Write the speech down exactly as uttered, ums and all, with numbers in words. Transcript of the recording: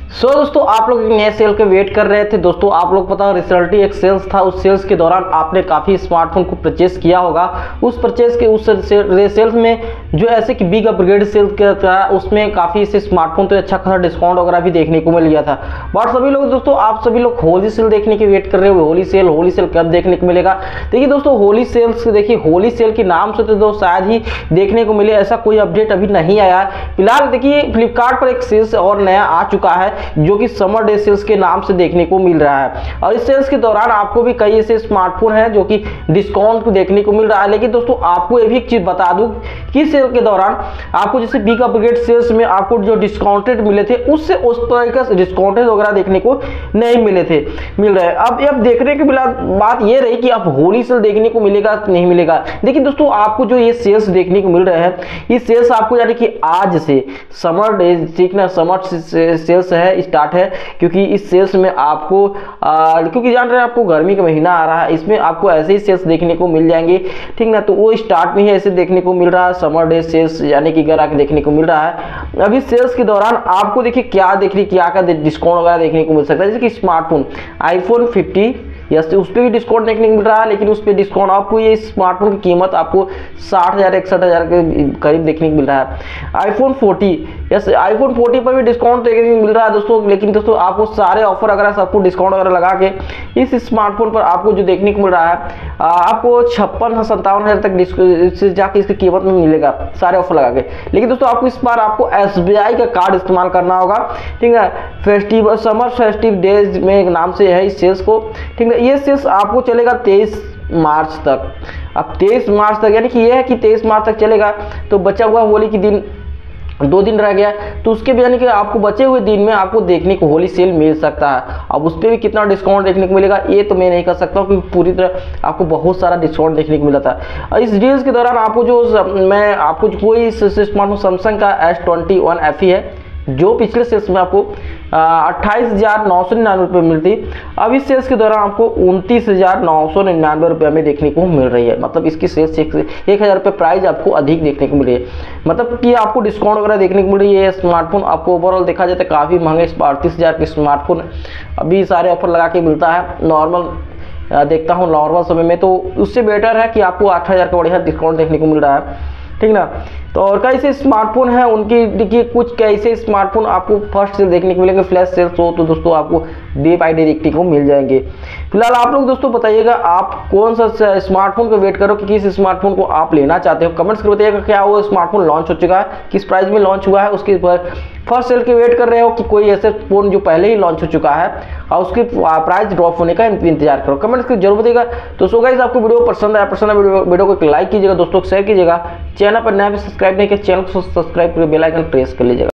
सो so, दोस्तों आप लोग एक नए सेल के वेट कर रहे थे। दोस्तों आप लोग पता रिजल्ट एक सेल्स था, उस सेल्स के दौरान आपने काफ़ी स्मार्टफोन को परचेस किया होगा। उस परचेस के उस सेल्स में जो ऐसे कि बिग अपग्रेड सेल था उसमें काफ़ी से स्मार्टफोन तो अच्छा खासा डिस्काउंट वगैरह भी देखने को मिल गया था। बट सभी लोग दोस्तों आप सभी लोग होली सेल देखने की वेट कर रहे हो। होली सेल होली सेल कब देखने को मिलेगा? देखिए दोस्तों होली सेल्स देखिए होली सेल के नाम से तो दोस्तों शायद ही देखने को मिले, ऐसा कोई अपडेट अभी नहीं आया। फिलहाल देखिए फ्लिपकार्ट पर एक सेल्स और नया आ चुका है जो कि समर डे सेल्स के नाम से देखने को मिल रहा है। और इस सेल्स के दौरान आपको भी कई ऐसे स्मार्टफोन हैं जो कि डिस्काउंट देखने को मिल रहा है। लेकिन दोस्तों आपको ये भी एक चीज बता दूं कि सेल के दौरान आपको जैसे बिग अपग्रेड सेल्स में आपको जो डिस्काउंटेड मिले थे उससे उस तरह का डिस्काउंटेड वगैरह देखने को नहीं मिले थे मिल रहे हैं। अब अब देखने के बिना बात ये रही कि अब होली सेल देखने को मिलेगा नहीं मिलेगा। देखिए दोस्तों आपको जो ये सेल्स देखने को मिल रहे हैं ये सेल्स आपको यानी कि आज से समर डे ठीक ना समर सेल्स है स्टार्ट है, क्योंकि इस सेल्स में आपको आ, क्योंकि जान रहे हैं आपको गर्मी का महीना आ रहा है, इसमें आपको ऐसे ही सेल्स देखने को मिल जाएंगे ठीक ना। तो वो स्टार्ट में ही ऐसे देखने को मिल रहा है समर डे सेल्स यानी कि घर आके देखने को मिल रहा है। अभी सेल्स के दौरान आपको देखिए क्या देखिए क्या क्या डिस्काउंट वगैरह देखने को मिल सकता है। जैसे कि स्मार्टफोन आईफोन फिफ्टी यस उस पर भी डिस्काउंट देखने को मिल रहा है, लेकिन उस पर डिस्काउंट आपको ये स्मार्टफोन की कीमत आपको साठ हज़ार इकसठ हज़ार के करीब देखने को मिल रहा है। IPhone forty yes iPhone forty पर भी डिस्काउंट देखने को मिल रहा है दोस्तों। लेकिन दोस्तों आपको सारे ऑफर वगैरह सबको डिस्काउंट वगैरह लगा के इस स्मार्टफोन पर आपको जो देखने को मिल रहा है आपको छप्पन सत्तावन हज़ार तक जाके इसकी कीमत में मिलेगा सारे ऑफर लगा के। लेकिन दोस्तों आपको इस बार आपको एस बी आई का कार्ड इस्तेमाल करना होगा ठीक है। फेस्टिवल समर फेस्टिव डेज में एक नाम से है इस सेल्स को ठीक है। ये सेल्स आपको चलेगा तेईस मार्च तक। अब तेईस मार्च तक यानी कि ये है कि तेईस मार्च तक चलेगा, तो बचा हुआ होली के दिन दो दिन रह गया, तो उसके भी यानी कि आपको बचे हुए दिन में आपको देखने को होली सेल मिल सकता है। अब उस पर भी कितना डिस्काउंट देखने को मिलेगा ये तो मैं नहीं कर सकता हूँ, क्योंकि पूरी तरह आपको बहुत सारा डिस्काउंट देखने को मिला था। और इस डील्स के दौरान आपको जो मैं आपको कोई स्मार्टफोन सैमसंग का S twenty one F E है जो पिछले सेल्स में आपको अट्ठाईस हज़ार नौ सौ निन्यानवे रुपये मिलती, अब इस सेल्स के दौरान आपको उनतीस हज़ार नौ सौ निन्यानवे रुपये में देखने को मिल रही है। मतलब इसकी सेल्स एक एक हज़ार रुपये प्राइस आपको अधिक देखने को मिल रही है, मतलब कि आपको डिस्काउंट वगैरह देखने को मिल रही है। स्मार्टफोन आपको ओवरऑल देखा जाए तो काफ़ी महंगे अड़तीस हज़ार के स्मार्टफोन अभी सारे ऑफर लगा के मिलता है। नॉर्मल देखता हूँ नॉर्मल समय में तो उससे बेटर है कि आपको आठ हज़ार का बढ़िया डिस्काउंट देखने को मिल रहा है ठीक ना। तो और कैसे स्मार्टफोन है उनकी देखिए कुछ कैसे स्मार्टफोन आपको फर्स्ट सेल देखने को मिलेंगे, फ्लैश सेल्स हो तो दोस्तों आपको डे बाई डे देखने को मिल जाएंगे। फिलहाल आप लोग दोस्तों बताइएगा आप कौन सा स्मार्टफोन को वेट करो कि किस स्मार्टफोन को आप लेना चाहते हो, कमेंट्स कर बताइएगा। क्या वो स्मार्टफोन लॉन्च हो चुका है, किस प्राइस में लॉन्च हुआ है, उसके फर्स्ट सेल के वेट कर रहे हो कि कोई ऐसे फोन जो पहले ही लॉन्च हो चुका है और उसकी प्राइस ड्रॉप होने का इंतजार करो, कमेंट्स कर जरूर बताइएगा। तो सो गाइस आपको वीडियो पसंद आया पसंद है वीडियो, वीडियो को लाइक कीजिएगा, दोस्तों को शेयर कीजिएगा, चैनल पर नया भी सब्सक्राइब नहीं किया चैनल को सब्सक्राइब करके बेल आइकन प्रेस कर लीजिएगा।